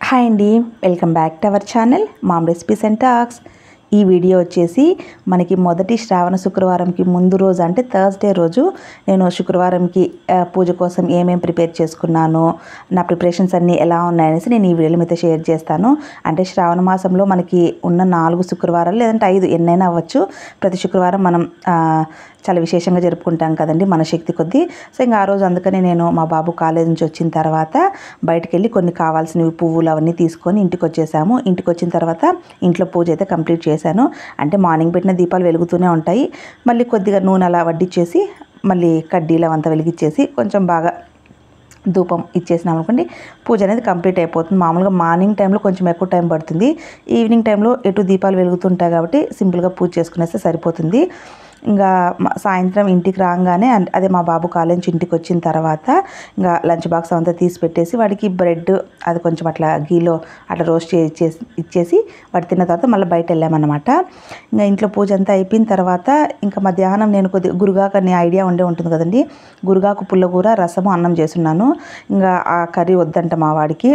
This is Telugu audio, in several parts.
హాయ్ అండి, welcome back to our channel mom recipes and talks. ఈ వీడియో వచ్చేసి మనకి మొదటి శ్రావణ శుక్రవారంకి ముందు రోజు అంటే థర్స్డే రోజు నేను శుక్రవారంకి పూజ కోసం ఏమేమి ప్రిపేర్ చేసుకున్నాను, నా ప్రిపరేషన్స్ అన్నీ ఎలా ఉన్నాయనేసి నేను ఈ వీడియోలో మీతో షేర్ చేస్తాను. అంటే శ్రావణ మాసంలో మనకి ఉన్న 4 శుక్రవారాలు లేదంటే 5 ఎన్నైనా అవ్వచ్చు. ప్రతి శుక్రవారం మనం చాలా విశేషంగా జరుపుకుంటాం కదండి మన శక్తి కొద్దీ. సో ఇంకా ఆ రోజు అందుకని నేను మా బాబు కాలేజ్ నుంచి వచ్చిన తర్వాత బయటకు వెళ్ళి కొన్ని కావాల్సినవి పువ్వులు అవన్నీ తీసుకొని ఇంటికి వచ్చేసాము. ఇంటికి వచ్చిన తర్వాత ఇంట్లో పూజ అయితే కంప్లీట్ చేశాను. అంటే మార్నింగ్ పెట్టిన దీపాలు వెలుగుతూనే ఉంటాయి. మళ్ళీ కొద్దిగా నూనె అలా వడ్డిచ్చేసి మళ్ళీ కడ్డీలు అవంతా వెలిగించేసి కొంచెం బాగా ధూపం ఇచ్చేసినాం అనుకోండి, పూజ అనేది కంప్లీట్ అయిపోతుంది. మామూలుగా మార్నింగ్ టైంలో కొంచెం ఎక్కువ టైం పడుతుంది. ఈవినింగ్ టైంలో ఎటు దీపాలు వెలుగుతుంటాయి కాబట్టి సింపుల్గా పూజ చేసుకునేస్తే సరిపోతుంది. ఇంకా సాయంత్రం ఇంటికి రాగానే అదే మా బాబు కాలేజ్ నుంచి ఇంటికి వచ్చిన తర్వాత ఇంకా లంచ్ బాక్స్ అంతా తీసి పెట్టేసి వాడికి బ్రెడ్ అది కొంచెం అట్లా గీలో అట్లా రోస్ట్ ఇచ్చేసి వాడు తిన్న తర్వాత మళ్ళీ బయట వెళ్ళామన్నమాట. ఇంకా ఇంట్లో పూజ అంతా అయిపోయిన తర్వాత ఇంకా మధ్యాహ్నం నేను కొద్దిగా గురుగాకు అనే ఐడియా ఉంటుంది కదండి, గురుగాకు పుల్లగూర రసము అన్నం చేస్తున్నాను. ఇంకా ఆ కర్రీ వద్దంట మా వాడికి,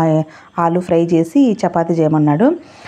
ఆలు ఫ్రై చేసి చపాతీ చేయమన్నాడు.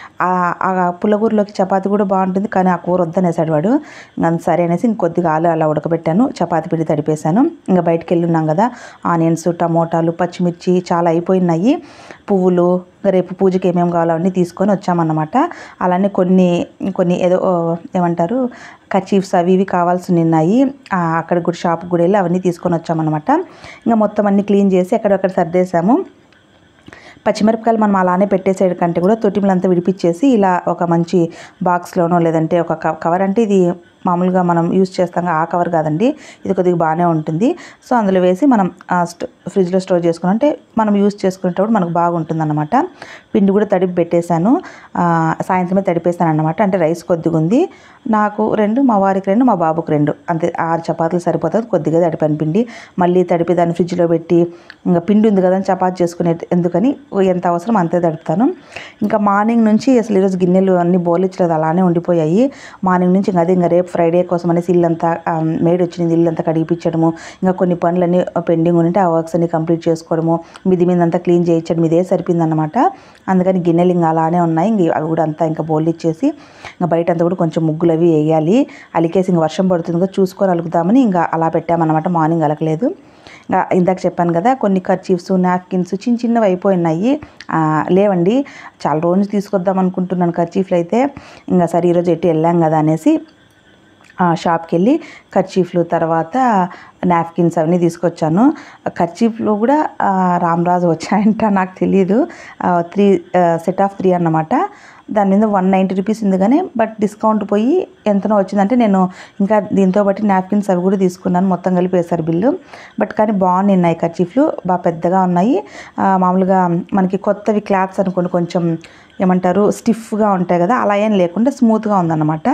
ఆ పుల్లగూరలోకి చపాతీ కూడా బాగుంటుంది కానీ ఆ కూర వద్దనేసాడు వాడు. సరే అనేసి ఇంకొద్దిగా ఆలు అలా ఉడకబెట్టాను, చపాతీ పిండి తడిపేశాను. ఇంకా బయటికి వెళ్ళి ఉన్నాం కదా, ఆనియన్స్, టమోటాలు, పచ్చిమిర్చి చాలా అయిపోయినాయి. పువ్వులు రేపు పూజకి ఏమేమి కావాలో అన్నీ తీసుకొని వచ్చామన్నమాట. అలానే కొన్ని ఏదో ఏమంటారు కర్చీఫ్స్ అవి ఇవి కావాల్సి ఉన్నాయి. అక్కడ కూడా షాప్కి కూడా వెళ్ళి అవన్నీ తీసుకొని వచ్చామన్నమాట. ఇంకా మొత్తం అన్నీ క్లీన్ చేసి అక్కడక్కడ సర్దేశాము. పచ్చిమిరపకాయలు మనం అలానే పెట్టేసేడు కంటే కూడా తొట్టిములంతా విడిపించేసి ఇలా ఒక మంచి బాక్స్లోనో లేదంటే ఒక కవర్, అంటే ఇది మామూలుగా మనం యూజ్ చేస్తాం ఆ కవర్ కాదండి, ఇది కొద్దిగా బాగానే ఉంటుంది. సో అందులో వేసి మనం ఫ్రిడ్జ్లో స్టోర్ చేసుకుని అంటే మనం యూజ్ చేసుకునేటప్పుడు మనకు బాగుంటుంది అన్నమాట. పిండి కూడా తడిపి పెట్టేశాను, సాయంత్రమే తడిపేశాను అన్నమాట. అంటే రైస్ కొద్దిగా ఉంది, నాకు 2, మా వారికి 2, మా బాబుకి 2, అంతే 6 చపాతీలు సరిపోతుంది. కొద్దిగా తడిపాను పిండి, మళ్ళీ తడిపి దాన్ని ఫ్రిడ్జ్లో పెట్టి ఇంకా పిండి ఉంది కదా చపాతీ చేసుకునే ఎందుకని ఎంత అవసరం అంతే తడుపుతాను. ఇంకా మార్నింగ్ నుంచి అసలు ఈరోజు గిన్నెలు అన్నీ బోలిచ్చలేదు, అలానే ఉండిపోయాయి. మార్నింగ్ నుంచి ఇంకా అదే ఇంకా రేపు ఫ్రైడే కోసం అనేసి ఇల్లంతా మేడ్ వచ్చింది, ఇల్లంతా కడిగిపించడము, ఇంకా కొన్ని పనులన్నీ పెండింగ్ ఉంటే ఆ వర్క్స్ అన్ని కంప్లీట్ చేసుకోవడము, మిది మీద అంతా క్లీన్ చేయించడం, ఇదే సరిపోయిందన్నమాట. అందుకని గిన్నెలు ఇంకా అలానే ఉన్నాయి. ఇంక అవి కూడా అంతా ఇంకా బోల్ ఇచ్చేసి ఇంకా బయట అంతా కూడా కొంచెం ముగ్గులు అవి వేయాలి. అలికేసి ఇంకా వర్షం పడుతుంది చూసుకొని అలుకుదామని ఇంకా అలా పెట్టామన్నమాట. మార్నింగ్ అలకలేదు. ఇందాక చెప్పాను కదా కొన్ని కర్చీఫ్స్, నాప్కిన్స్ చిన్నవి అయిపోయినాయి, లేవండి. చాలా రోజులు తీసుకొద్దాం అనుకుంటున్నాను కర్చీఫ్లు అయితే. ఇంకా సరే ఈరోజు ఎటు వెళ్ళాం కదా అనేసి షాప్కి వెళ్ళి కర్చీఫ్లు తర్వాత నాప్కిన్స్ అవన్నీ తీసుకొచ్చాను. కర్చీఫ్లో కూడా రామరాజు వచ్చాయంట, నాకు తెలియదు. 3 సెట్ ఆఫ్ 3 అన్నమాట. దాని మీద 190 రూపీస్ ఉంది కానీ బట్ డిస్కౌంట్ పోయి ఎంతనో వచ్చిందంటే నేను ఇంకా దీంతో బట్టి నాప్కిన్స్ అవి కూడా తీసుకున్నాను. మొత్తం కలిపి వేశారు బిల్లు. బట్ కానీ బాగున్నాయి కర్చీఫ్లు, బాగా పెద్దగా ఉన్నాయి. మామూలుగా మనకి కొత్తవి క్లాత్స్ అనుకోండి కొంచెం ఏమంటారు స్టిఫ్గా ఉంటాయి కదా, అలా ఏం లేకుండా స్మూత్గా ఉందన్నమాట.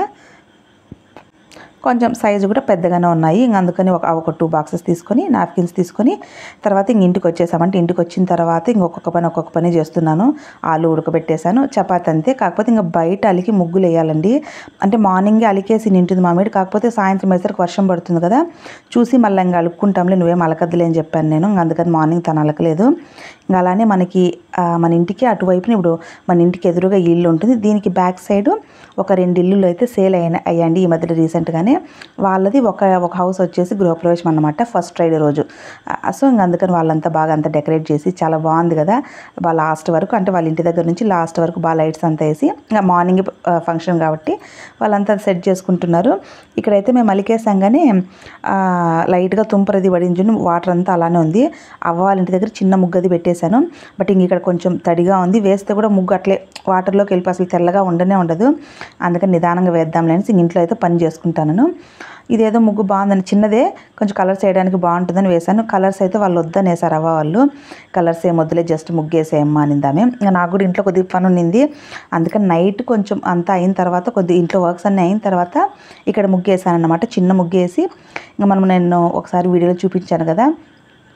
కొంచెం సైజు కూడా పెద్దగానే ఉన్నాయి. ఇంక అందుకని ఒక 2 బాక్సెస్ తీసుకొని నాప్కిన్స్ తీసుకొని తర్వాత ఇంటికి వచ్చేసామంటే ఇంటికి వచ్చిన తర్వాత ఒక్కొక్క పని చేస్తున్నాను. ఆలు ఉడకబెట్టేశాను, చపాతీ అంతే. కాకపోతే ఇంకా బయట అలికి ముగ్గులు వేయాలండి. అంటే మార్నింగే అలికేసి నింటుంది మా మీద, కాకపోతే సాయంత్రం వేసరికి వర్షం పడుతుంది కదా, చూసి మళ్ళీ ఇంకా అలుక్కుంటాంలే, నువ్వేం అలకద్దులే అని చెప్పాను నేను. అందుకని మార్నింగ్ తను అలకలేదు. ఇంకా అలానే మనకి మన ఇంటికి అటువైపున ఇప్పుడు మన ఇంటికి ఎదురుగా ఇల్లు ఉంటుంది, దీనికి బ్యాక్ సైడ్ ఒక 2 ఇల్లులు అయితే సేల్ అయ్యండి ఈ మధ్యలో రీసెంట్గానే. వాళ్ళది ఒక హౌస్ వచ్చేసి గృహప్రవేశం అన్నమాట, ఫస్ట్ ఫ్రైడే రోజు. సో ఇంక అందుకని వాళ్ళంతా బాగా అంతా డెకరేట్ చేసి చాలా బాగుంది కదా, లాస్ట్ వరకు అంటే వాళ్ళ ఇంటి దగ్గర నుంచి లాస్ట్ వరకు బాగా లైట్స్ అంతా వేసి ఇంకా మార్నింగ్ ఫంక్షన్ కాబట్టి వాళ్ళంతా సెట్ చేసుకుంటున్నారు. ఇక్కడైతే మేము అలికేసాగానే లైట్గా తుంపరది పడించుని వాటర్ అంతా అలానే ఉంది. అవ్వ వాళ్ళ ఇంటి దగ్గర చిన్న ముగ్గది పెట్టేశాను. బట్ ఇంక ఇక్కడ కొంచెం తడిగా ఉంది, వేస్తే కూడా ముగ్గు అట్లే వాటర్లోకి వెళ్ళి అసలు తెల్లగా ఉండదు. అందుకని నిదానంగా వేద్దాంలే అనేసి ఇంట్లో అయితే పని చేసుకుంటాను. ఇదేదో ముగ్గు బాగుందని, చిన్నదే కొంచెం కలర్స్ వేయడానికి బాగుంటుందని వేశాను. కలర్స్ అయితే వాళ్ళు వద్దని వేశారు అవ్వ వాళ్ళు. కలర్స్ ఏం వద్దులే జస్ట్ ముగ్గేసేయమ్మా అనిందామే. ఇంకా నాకు కూడా ఇంట్లో కొద్దిగా పని ఉన్నింది, అందుకని నైట్ కొంచెం అంతా అయిన తర్వాత కొద్దిగా ఇంట్లో వర్క్స్ అన్నీ అయిన తర్వాత ఇక్కడ ముగ్గేసాను అన్నమాట. చిన్న ముగ్గేసి ఇంకా నేను ఒకసారి వీడియోలో చూపించాను కదా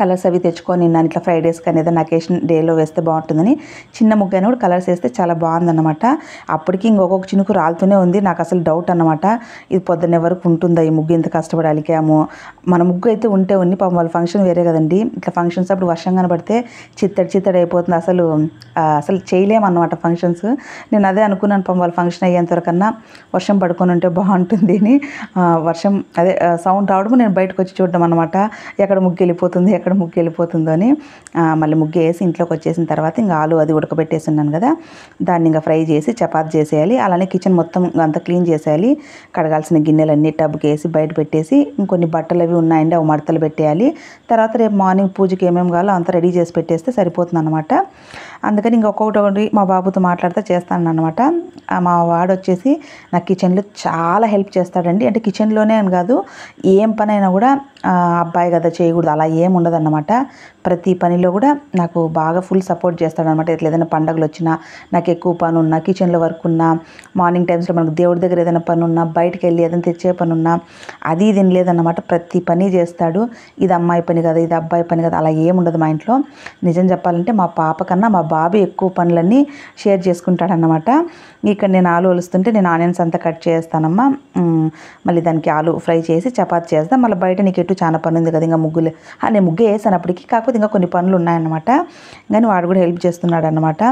కలర్స్ అవి తెచ్చుకొని నేను ఇట్లా ఫ్రైడేస్ కానీ ఏదైనా అకేషన్ డేలో వేస్తే బాగుంటుందని చిన్న ముగ్గు అయినా కూడా కలర్స్ వేస్తే చాలా బాగుందన్నమాట. అప్పటికి ఇంకొక చినుకు రాలుతూనే ఉంది. నాకు అసలు డౌట్ అన్నమాట, ఇది పొద్దున్నే వరకు ఉంటుందా ఈ ముగ్గు, ఇంత కష్టపడి అలికాము. మన ముగ్గు అయితే ఉంటే ఉన్ని, పాపం వాళ్ళ ఫంక్షన్ వేరే కదండి. ఇట్లా ఫంక్షన్స్ అప్పుడు వర్షం కనబడితే చిత్తడి అయిపోతుంది, అసలు చేయలేమన్నమాట ఫంక్షన్స్. నేను అదే అనుకున్నాను, పాపం వాళ్ళ ఫంక్షన్ అయ్యేంతవరకన్నా వర్షం పడుకొని ఉంటే బాగుంటుంది అని. వర్షం అదే సౌండ్ రావడం నేను బయటకు వచ్చి చూడడం అనమాట, ఎక్కడ ముగ్గు వెళ్ళిపోతుందో అని. మళ్ళీ ముగ్గు వేసి ఇంట్లోకి వచ్చేసిన తర్వాత ఇంకా ఆలు అది ఉడకబెట్టేసి ఉన్నాను కదా, దాన్ని ఇంకా ఫ్రై చేసి చపాతి చేసేయాలి. అలానే కిచెన్ మొత్తం అంతా క్లీన్ చేసేయాలి. కడగాల్సిన గిన్నెలన్నీ టబ్కి వేసి బయట పెట్టేసి, ఇంకొన్ని బట్టలు అవి ఉన్నాయండి, అవి మడతలు పెట్టేయాలి. తర్వాత రేపు మార్నింగ్ పూజకి ఏమేమి కావాలో అంతా రెడీ చేసి పెట్టేస్తే సరిపోతుంది అనమాట. అందుకని ఇంకొకటి మా బాబుతో మాట్లాడితే చేస్తాను అనమాట. మా వాడు వచ్చేసి నాకు కిచెన్లో చాలా హెల్ప్ చేస్తాడండి. అంటే కిచెన్లోనే అని కాదు, ఏం పని అయినా కూడా అబ్బాయి కదా చేయకూడదు అలా ఏం ఉండదన్నమాట. ప్రతి పనిలో కూడా నాకు బాగా ఫుల్ సపోర్ట్ చేస్తాడనమాట. ఇట్లా ఏదైనా పండుగలు వచ్చినా, నాకు ఎక్కువ పని ఉన్నా, కిచెన్లో వర్క్ ఉన్నా, మార్నింగ్ టైమ్స్లో మనకు దేవుడి దగ్గర ఏదైనా పని ఉన్నా, బయటకు వెళ్ళి ఏదైనా తెచ్చే పని ఉన్నా, అది ఇది లేదన్నమాట. ప్రతి పని చేస్తాడు. ఇది అమ్మాయి పని కదా, ఇది అబ్బాయి పని కదా, అలా ఏముండదు మా ఇంట్లో. నిజం చెప్పాలంటే మా పాప కన్నా మా బాబు ఎక్కువ పనులన్నీ షేర్ చేసుకుంటాడన్నమాట. ఇక్కడ నేను ఆలు ఒలుస్తుంటే నేను ఆనియన్స్ అంతా కట్ చేస్తానమ్మా. మళ్ళీ దానికి ఆలు ఫ్రై చేసి చపాతి చేస్తాను. మళ్ళీ బయట నీకు ఎటు చాలా పని ఉంది కదా, ఇంకా నేను ముగ్గు వేసాను అప్పటికి, కాకపోతే ఇంకా కొన్ని పనులు ఉన్నాయన్నమాట. కానీ వాడు కూడా హెల్ప్ చేస్తున్నాడు అన్నమాట.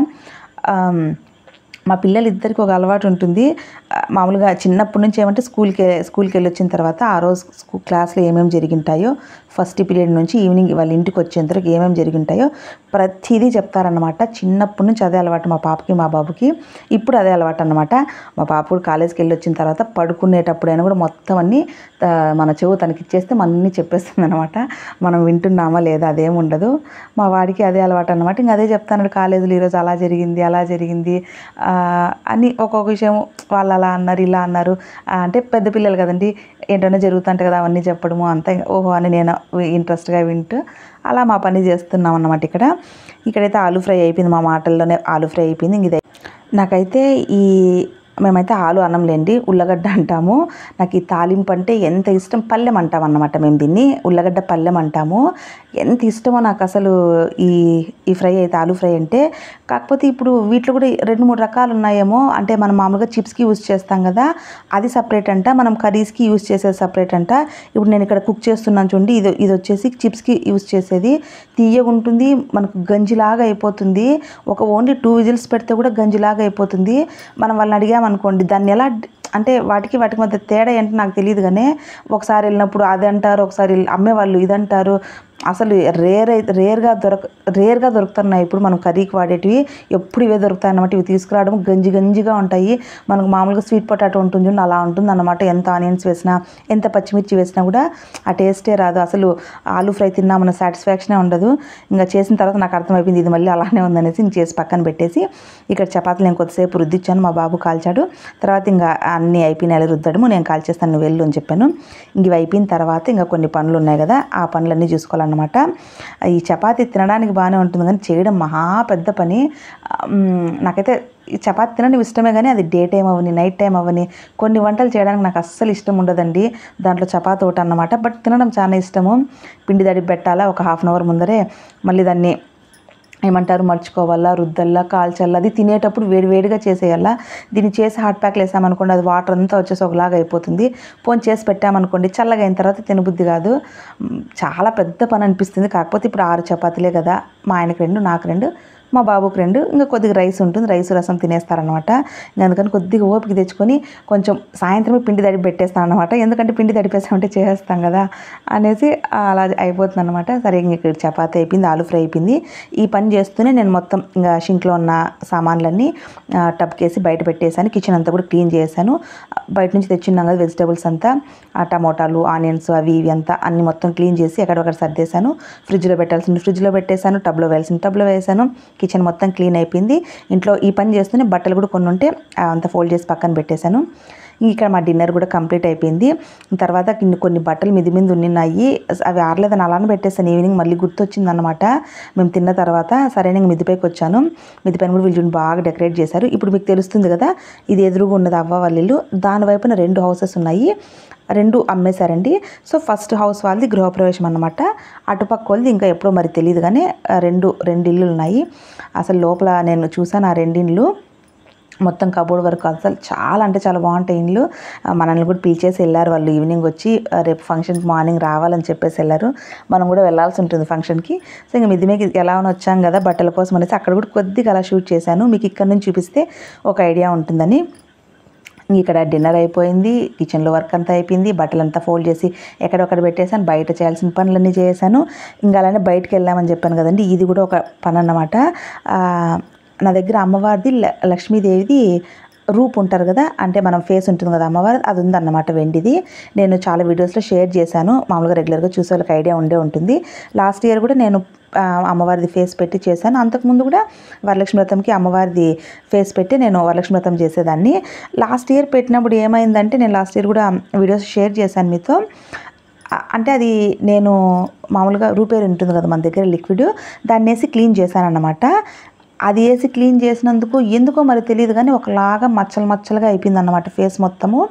మా పిల్లలు ఇద్దరికి ఒక అలవాటు ఉంటుంది. మామూలుగా చిన్నప్పటి నుంచి ఏమంటే స్కూల్కి వెళ్ళి వచ్చిన తర్వాత ఆ రోజు క్లాస్లో ఏమేమి జరిగింటాయో, ఫస్ట్ పీరియడ్ నుంచి ఈవినింగ్ వాళ్ళ ఇంటికి వచ్చేంతవరకు ఏమేమి జరిగింటాయో ప్రతిదీ చెప్తారన్నమాట. చిన్నప్పటి నుంచి అదే అలవాటు మా పాపకి మా బాబుకి. ఇప్పుడు అదే అలవాటు అన్నమాట. మా పాప కూడా కాలేజ్కి వెళ్ళి వచ్చిన తర్వాత పడుకునేటప్పుడైనా కూడా మొత్తం అన్నీ మన చెవు తనకి ఇచ్చేస్తే అన్నీ చెప్పేస్తుంది అనమాట. మనం వింటున్నామా లేదా అదేం ఉండదు. మా వాడికి అదే అలవాటు అనమాట. ఇంకా అదే చెప్తాను, కాలేజీలో ఈరోజు అలా జరిగింది అని ఒక్కొక్క విషయం వాళ్ళు అలా అన్నారు ఇలా అన్నారు. అంటే పెద్ద పిల్లలు కదండి, ఏంటనే జరుగుతుంటే కదా అవన్నీ చెప్పడము అంతా ఓహో అని నేను ఇంట్రెస్ట్గా వింటూ అలా మా పని చేస్తున్నాం అన్నమాట. ఇక్కడైతే ఆలు ఫ్రై అయిపోయింది, మా మాటల్లోనే ఆలు ఫ్రై అయిపోయింది. ఇంక ఇదే నాకైతే మేమైతే ఆలు అనంలేండి, ఉల్లగడ్డ అంటాము. నాకు ఈ తాలింపు అంటే ఎంత ఇష్టం, పల్లెం అంటాం అన్నమాట మేము దీన్ని, ఉల్లగడ్డ పల్లెం అంటాము. ఎంత ఇష్టమో నాకు అసలు ఈ ఫ్రై అయితే, ఆలు ఫ్రై అంటే. కాకపోతే ఇప్పుడు వీటిలో కూడా 2-3 రకాలు ఉన్నాయేమో. అంటే మనం మామూలుగా చిప్స్కి యూజ్ చేస్తాం కదా, అది సపరేట్ అంట, మనం కర్రీస్కి యూజ్ చేసేది సపరేట్ అంట. ఇప్పుడు నేను ఇక్కడ కుక్ చేస్తున్నాను చూడండి, ఇది వచ్చేసి చిప్స్కి యూజ్ చేసేది. తీయగా ఉంటుంది, మనకు గంజిలాగా అయిపోతుంది. ఓన్లీ 2 విజిల్స్ పెడితే కూడా గంజిలాగా అయిపోతుంది. మనం వాళ్ళని అడిగామనుకోండి దాన్ని ఎలా అంటే వాటికి మధ్య తేడా ఏంటో నాకు తెలియదు. కానీ ఒకసారి వెళ్ళినప్పుడు అది అంటారు, ఒకసారి అమ్మేవాళ్ళు ఇదంటారు. అసలు రేర్గా దొరుకుతున్నాయి ఇప్పుడు మనం కర్రీకి వాడేటివి. ఎప్పుడు ఇవే దొరుకుతాయి అన్నమాట. ఇవి తీసుకురావడం గంజిగా ఉంటాయి. మనకు మామూలుగా స్వీట్ పొటాటో ఉంటుంది అలా ఉంటుంది అన్నమాట. ఎంత ఆనియన్స్ వేసినా, ఎంత పచ్చిమిర్చి వేసినా కూడా ఆ టేస్టే రాదు. అసలు ఆలు ఫ్రై తిన్నామన్న సాటిస్ఫాక్షనే ఉండదు. ఇంకా చేసిన తర్వాత నాకు అర్థమైపోయింది ఇది మళ్ళీ అలానే ఉందనేసి ఇంక చేసి పక్కన పెట్టేసి ఇక్కడ చపాతీలు నేను కొద్దిసేపు రుద్దిచ్చాను. మా బాబు కాల్చాడు. తర్వాత ఇంకా అన్నీ అయిపోయినాయి రుద్దడము, నేను కాల్చేస్తాను నువ్వు వెళ్ళు అని చెప్పాను. ఇంక ఇవి అయిపోయిన తర్వాత ఇంకా కొన్ని పనులు ఉన్నాయి కదా, ఆ పనులన్నీ చూసుకోవాలి అనమాట. ఈ చపాతీ తినడానికి బాగానే ఉంటుంది కానీ చేయడం మహా పెద్ద పని. నాకైతే ఈ చపాతీ తినడం ఇష్టమే కానీ అది డే టైం అవ్వని నైట్ టైం అవ్వని కొన్ని వంటలు చేయడానికి నాకు అస్సలు ఇష్టం ఉండదండి. దాంట్లో చపాతీ ఒకటి అన్నమాట. బట్ తినడం చాలా ఇష్టము. పిండి తడిపి పెట్టాలా, ఒక ½ అవర్ ముందరే మళ్ళీ దాన్ని ఏమంటారు మర్చుకోవాలా, రుద్దల్లా, కాల్చల్లా. అది తినేటప్పుడు వేడివేడిగా చేసేయాలా. దీన్ని చేసి హాట్ ప్యాక్లు వేసామనుకోండి అది వాటర్ అంతా వచ్చేసి ఒకలాగా అయిపోతుంది. ఫోన్ చేసి పెట్టామనుకోండి చల్లగా అయిన తర్వాత తినబుద్ధి కాదు. చాలా పెద్ద పని అనిపిస్తుంది. కాకపోతే ఇప్పుడు 6 చపాతీలే కదా, మా ఆయనకు 2, నాకు 2, మా బాబుకి 2, ఇంకా కొద్దిగా రైస్ ఉంటుంది, రైస్ రసం తినేస్తారనమాట. ఇంకా అందుకని కొద్దిగా ఓపిక తెచ్చుకొని కొంచెం సాయంత్రమే పిండి తడిపి పెట్టేస్తాను అనమాట. ఎందుకంటే పిండి తడిపేసామంటే చేసేస్తాం కదా అనేసి అలా అయిపోతుంది అనమాట. సరే ఇక్కడ చపాతీ అయిపోయింది, ఆలు ఫ్రై అయిపోయింది. ఈ పని చేస్తూనే నేను మొత్తం ఇంకా షింక్లో ఉన్న సామాన్లన్నీ టబ్కేసి బయట పెట్టేసాను. కిచెన్ అంతా కూడా క్లీన్ చేశాను. బయట నుంచి తెచ్చున్నాం కదా వెజిటేబుల్స్ అంతా, టమోటాలు, ఆనియన్స్ అవి ఇవి అంతా అన్ని మొత్తం క్లీన్ చేసి ఎక్కడొక్కడ సర్దేశాను. ఫ్రిడ్జ్లో పెట్టాల్సింది ఫ్రిడ్జ్లో పెట్టేశాను, టబ్లో వేయాల్సింది టబ్లో వేసాను. కిచెన్ మొత్తం క్లీన్ అయిపోయింది. ఇంట్లో ఈ పని చేస్తూనే బట్టలు కూడా కొన్ని ఉంటే అంత ఫోల్డ్ చేసి పక్కన పెట్టేశాను. ఇక్కడ మా డిన్నర్ కూడా కంప్లీట్ అయిపోయింది. తర్వాత కొన్ని బట్టలు మిది మీద ఉన్నాయి, అవి ఆరలేదని అలానే పెట్టేస్తాను. ఈవినింగ్ మళ్ళీ గుర్తొచ్చింది అనమాట మేము తిన్న తర్వాత. సరే నేను మిదిపైకి వచ్చాను. మిదిపైన కూడా వీళ్ళు బాగా డెకరేట్ చేశారు. ఇప్పుడు మీకు తెలుస్తుంది కదా, ఇది ఎదురుగా ఉన్నది అవ్వ వాళ్ళ ఇల్లు. దాని వైపున 2 హౌసెస్ ఉన్నాయి, 2 అమ్మేశారండి. సో ఫస్ట్ హౌస్ వాళ్ళది గృహప్రవేశం అనమాట, అటుపక్క వాళ్ళది ఇంకా ఎప్పుడో మరి తెలియదు కానీ రెండు ఇల్లులు ఉన్నాయి. అసలు లోపల నేను చూసాను ఆ 2 ఇండ్లు, మొత్తం కబోర్డ్ వరకు అసలు చాలా అంటే చాలా బాగుంటాయి ఇండ్లు. మనల్ని కూడా పిలిచేసి వెళ్ళారు వాళ్ళు. ఈవినింగ్ వచ్చి రేపు ఫంక్షన్కి మార్నింగ్ రావాలని చెప్పేసి వెళ్ళారు. మనం కూడా వెళ్ళాల్సి ఉంటుంది ఫంక్షన్కి. సో ఇంకా మిద్ది మీద ఎలా వచ్చాం కదా బట్టల కోసం అనేసి అక్కడ కూడా కొద్దిగా అలా షూట్ చేశాను. మీకు ఇక్కడ నుంచి చూపిస్తే ఒక ఐడియా ఉంటుందని. ఇక్కడ డిన్నర్ అయిపోయింది, కిచెన్లో వర్క్ అంతా అయిపోయింది, బట్టలంతా ఫోల్డ్ చేసి ఎక్కడొక్కడ పెట్టేశాను, బయట చేయాల్సిన పనులన్నీ చేశాను. ఇంకా అలానే బయటకు వెళ్ళామని చెప్పాను కదండి, ఇది కూడా ఒక పని అన్నమాట. నా దగ్గర అమ్మవారిది లక్ష్మీదేవిది రూప్ ఉంటారు కదా, అంటే మనం ఫేస్ ఉంటుంది కదా అమ్మవారి, అది ఉందన్నమాట వెండిది. నేను చాలా వీడియోస్లో షేర్ చేశాను, మామూలుగా రెగ్యులర్గా చూసే వాళ్ళకి ఐడియా ఉంటుంది. లాస్ట్ ఇయర్ కూడా నేను అమ్మవారిది ఫేస్ పెట్టి చేశాను. అంతకుముందు కూడా వరలక్ష్మి వ్రతంకి అమ్మవారిది ఫేస్ పెట్టి నేను వరలక్ష్మి వ్రతం చేసేదాన్ని. లాస్ట్ ఇయర్ పెట్టినప్పుడు ఏమైందంటే, నేను లాస్ట్ ఇయర్ కూడా వీడియోస్ షేర్ చేశాను మీతో. అంటే అది నేను మామూలుగా రూపేర్ ఉంటుంది కదా మన దగ్గర లిక్విడ్, దాన్ని వేసి క్లీన్ చేశాను అన్నమాట. అది వేసి క్లీన్ చేసినందుకు ఎందుకో మరి తెలియదు కానీ ఒకలాగా మచ్చలుగా అయిపోయింది అన్నమాట ఫేస్ మొత్తము.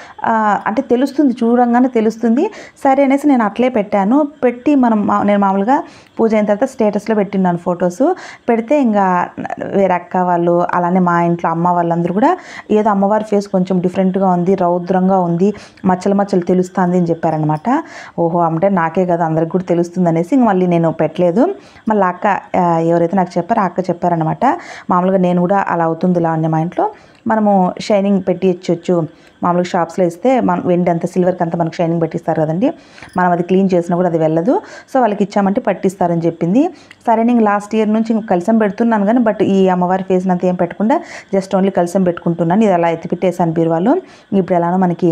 అంటే తెలుస్తుంది, చూడంగానే తెలుస్తుంది. సరే అనేసి నేను అట్లే పెట్టాను. పెట్టి నేను మామూలుగా పూజ అయిన తర్వాత స్టేటస్లో పెట్టినాను ఫొటోస్. పెడితే ఇంకా వేరే అక్క వాళ్ళు, అలానే మా ఇంట్లో అమ్మ వాళ్ళందరూ కూడా ఏదో అమ్మవారి ఫేస్ కొంచెం డిఫరెంట్గా ఉంది, రౌద్రంగా ఉంది, మచ్చలు తెలుస్తుంది అని చెప్పారనమాట. ఓహో అంటే నాకే కదా అందరికి కూడా తెలుస్తుంది అనేసి ఇంక మళ్ళీ నేను పెట్టలేదు. మళ్ళీ అక్క ఎవరైతే నాకు చెప్పారో ఆ అక్క చెప్పారనమాట, మామూలుగా నేను కూడా అలా అవుతుంది ఇలా అనే మా ఇంట్లో మనము షైనింగ్ పెట్టి ఇచ్చొచ్చు. మామూలుగా షాప్స్లో ఇస్తే మనం వెండి అంతా సిల్వర్కి అంతా మనకు షైనింగ్ పెట్టిస్తారు కదండి, మనం అది క్లీన్ చేసినా కూడా అది వెళ్ళదు. సో వాళ్ళకి ఇచ్చామంటే పట్టిస్తారని చెప్పింది. సరే నేను లాస్ట్ ఇయర్ నుంచి కలసం పెడుతున్నాను కానీ బట్ ఈ అమ్మవారి ఫేస్ అంతా ఏం పెట్టకుండా జస్ట్ ఓన్లీ కలసం పెట్టుకుంటున్నాను. ఇది అలా ఎత్తిపెట్టేసాను బీరువాలో. ఇప్పుడు ఎలానో మనకి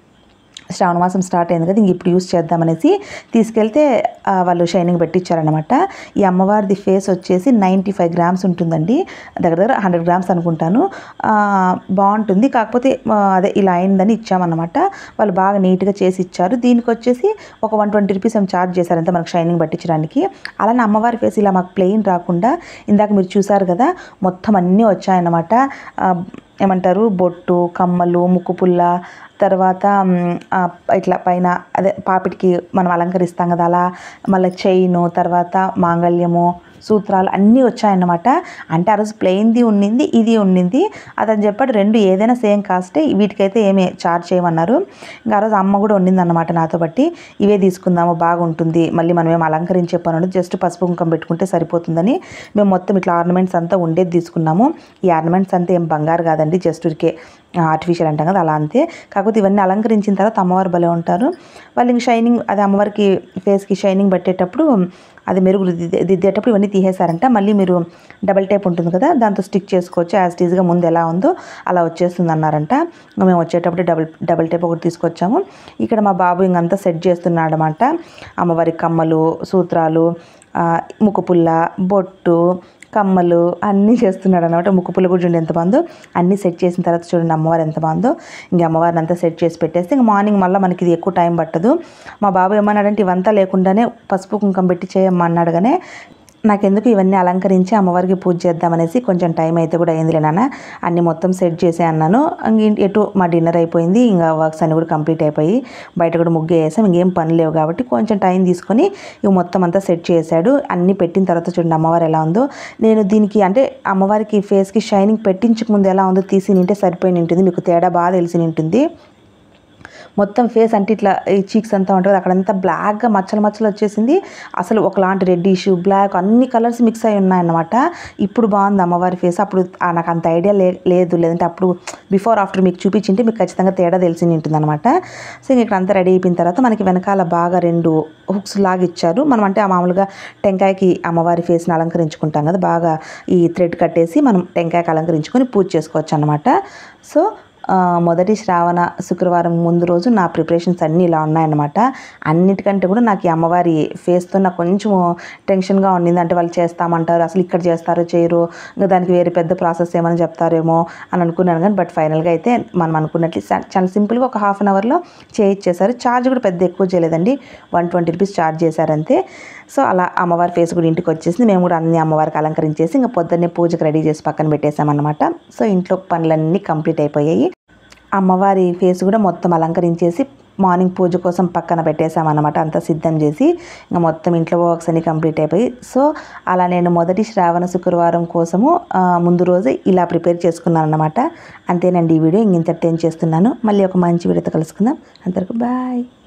శ్రావణ మాసం స్టార్ట్ అయింది కదా, ఇంక ఇప్పుడు యూస్ చేద్దామనేసి తీసుకెళ్తే వాళ్ళు షైనింగ్ పెట్టించారనమాట. ఈ అమ్మవారిది ఫేస్ వచ్చేసి 95 గ్రామ్స్ ఉంటుందండి, దగ్గర 100 గ్రామ్స్ అనుకుంటాను. బాగుంటుంది, కాకపోతే అదే ఇలా అయిందని ఇచ్చామన్నమాట. వాళ్ళు బాగా నీట్గా చేసి ఇచ్చారు. దీనికి వచ్చేసి ఒక 120 రూపీస్ ఏం ఛార్జ్ చేశారంటే మనకు షైనింగ్ పట్టించడానికి. అలానే అమ్మవారి ఫేస్ ఇలా మాకు ప్లెయిన్ రాకుండా ఇందాక మీరు చూసారు కదా మొత్తం అన్నీ వచ్చాయన్నమాట. ఏమంటారు, బొట్టు, కమ్మలు, ముక్కు పుల్ల, తర్వాత ఇట్లా పైన అదే పాపిటికి మనం అలంకరిస్తాం కదా అలా, మళ్ళీ చైను, తర్వాత మాంగళ్యము, సూత్రాలు అన్నీ వచ్చాయన్నమాట. అంటే ఆ రోజు ప్లెయిన్ది ఉన్నింది, ఇది ఉన్నింది. అతను చెప్పాడు 2 ఏదైనా సేమ్ కాస్టే, వీటికైతే ఏమీ ఛార్జ్ చేయమన్నారు. ఇంకా ఆ రోజు అమ్మ కూడా ఉన్నింది అన్నమాట నాతో బట్టి, ఇవే తీసుకుందాము బాగుంటుంది, మళ్ళీ మనం ఏం అలంకరించే పని ఉండదు, జస్ట్ పసుపు కుంకం పెట్టుకుంటే సరిపోతుందని మేము మొత్తం ఇట్లా ఆర్నమెంట్స్ అంతా ఉండేది తీసుకున్నాము. ఈ ఆర్నమెంట్స్ అంతా ఏం బంగారు కాదండి, జస్ట్ ఉరికే ఆర్టిఫిషియల్ అంటాం కదా అలా అంతే. కాకపోతే ఇవన్నీ అలంకరించిన తర్వాత అమ్మవారు భలే ఉంటారు. వాళ్ళు ఇంక షైనింగ్ అది అమ్మవారికి ఫేస్కి షైనింగ్ పెట్టేటప్పుడు అది మెరుగు దిద్దేటప్పుడు ఇవన్నీ తీసేశారంట. మళ్ళీ మీరు డబల్ టేప్ ఉంటుంది కదా దాంతో స్టిక్ చేసుకోవచ్చు, యాజ్ ఇట్ ఈజ్గా ముందు ఎలా ఉందో అలా వచ్చేస్తుంది అన్నారంట. మేము వచ్చేటప్పుడు డబల్ టేప్ ఒకటి తీసుకొచ్చాము. ఇక్కడ మా బాబు ఇంకంతా సెట్ చేస్తున్నాడు అనమాట. అమ్మవారి కమ్మలు, సూత్రాలు, ముక్కు పుల్ల, బొట్టు, కమ్మలు అన్నీ చేస్తున్నాడు అనమాట. ముక్కు పుల్ల కూడా చూడండి ఎంత బాగుందో. అన్నీ సెట్ చేసిన తర్వాత చూడండి అమ్మవారు ఎంత బాగుందో. ఇంక అమ్మవారిని అంతా సెట్ చేసి పెట్టేస్తే ఇంక మార్నింగ్ మళ్ళీ మనకి ఇది ఎక్కువ టైం పట్టదు. మా బాబు ఏమన్నాడంటే ఇవంతా లేకుండానే పసుపు కుంకం పెట్టి చేయమన్నాడు. కానీ నాకెందుకు ఇవన్నీ అలంకరించి అమ్మవారికి పూజ చేద్దామనేసి కొంచెం టైం అయితే కూడా అయిందిలే నాన్న, అన్నీ మొత్తం సెట్ చేసే అన్నాను. ఎటు మా డిన్నర్ అయిపోయింది, ఇంకా వర్క్స్ అన్నీ కూడా కంప్లీట్ అయిపోయి బయట కూడా ముగ్గు వేసాం. ఇంకేం పని లేవు కాబట్టి కొంచెం టైం తీసుకొని ఇవి మొత్తం అంతా సెట్ చేశాడు. అన్నీ పెట్టిన తర్వాత చూడండి అమ్మవారు ఎలా ఉందో. నేను దీనికి అంటే అమ్మవారికి ఫేస్కి షైనింగ్ పెట్టించక ముందు ఎలా ఉందో తీసి నింటే సరిపోయి ఉంటుంది, మీకు తేడా బాగా తెలిసి ఉంటుంది. మొత్తం ఫేస్ అంటే ఇట్లా ఈ చీక్స్ అంతా ఉంటుంది అక్కడంతా బ్లాక్గా మచ్చలు వచ్చేసింది. అసలు ఒకలాంటి రెడ్డిష్, బ్లాక్ అన్ని కలర్స్ మిక్స్ అయి ఉన్నాయన్నమాట. ఇప్పుడు బాగుంది అమ్మవారి ఫేస్. అప్పుడు నాకు అంత ఐడియా లేదు, లేదంటే అప్పుడు బిఫోర్ ఆఫ్టర్ మీకు చూపించింటే మీకు ఖచ్చితంగా తేడా తెలిసి ఉంటుంది అనమాట. సో ఇక్కడ అంతా రెడీ అయిపోయిన తర్వాత మనకి వెనకాల బాగా 2 హుక్స్ లాగా ఇచ్చారు. మనం అంటే మామూలుగా టెంకాయకి అమ్మవారి ఫేస్ని అలంకరించుకుంటాం కదా, బాగా ఈ థ్రెడ్ కట్టేసి మనం టెంకాయకి అలంకరించుకొని పూజ చేసుకోవచ్చు అనమాట. సో మొదటి శ్రావణ శుక్రవారం ముందు రోజు నా ప్రిపరేషన్స్ అన్నీ ఇలా ఉన్నాయన్నమాట. అన్నిటికంటే కూడా నాకు ఈ అమ్మవారి ఫేస్తో నాకు కొంచెం టెన్షన్గా ఉండింది. అంటే వాళ్ళు చేస్తామంటారు, అసలు ఇక్కడ చేస్తారో చేయరు, ఇంకా దానికి వేరే పెద్ద ప్రాసెస్ ఏమైనా చెప్తారేమో అని అనుకున్నాను. కానీ బట్ ఫైనల్గా అయితే మనం అనుకున్నట్లు చాలా సింపుల్గా ఒక హాఫ్ అన్ అవర్లో చేయించేశారు. ఛార్జ్ కూడా పెద్ద ఎక్కువ చేయలేదండి, 120 రూపీస్ ఛార్జ్ చేశారంతే. సో అలా అమ్మవారి ఫేస్ కూడా ఇంటికి వచ్చేసి మేము కూడా అన్ని అమ్మవారికి అలంకరించేసి ఇంకా పొద్దున్నే పూజకు రెడీ చేసి పక్కన పెట్టేసామన్నమాట. సో ఇంట్లో పనులన్నీ కంప్లీట్ అయిపోయాయి. అమ్మవారి ఫేస్ కూడా మొత్తం అలంకరించేసి మార్నింగ్ పూజ కోసం పక్కన పెట్టేసామన్నమాట. అంతా సిద్ధం చేసి ఇంకా మొత్తం ఇంట్లో వర్క్స్ అన్ని కంప్లీట్ అయిపోయి, సో అలా నేను మొదటి శ్రావణ శుక్రవారం కోసము ముందు రోజు ఇలా ప్రిపేర్ చేసుకున్నాను అన్నమాట. అంతేనండి ఈ వీడియో ఇంతటితో ఏం చేస్తున్నాను. మళ్ళీ ఒక మంచి వీడియోతో కలుసుకుందాం. అందరికీ బాయ్.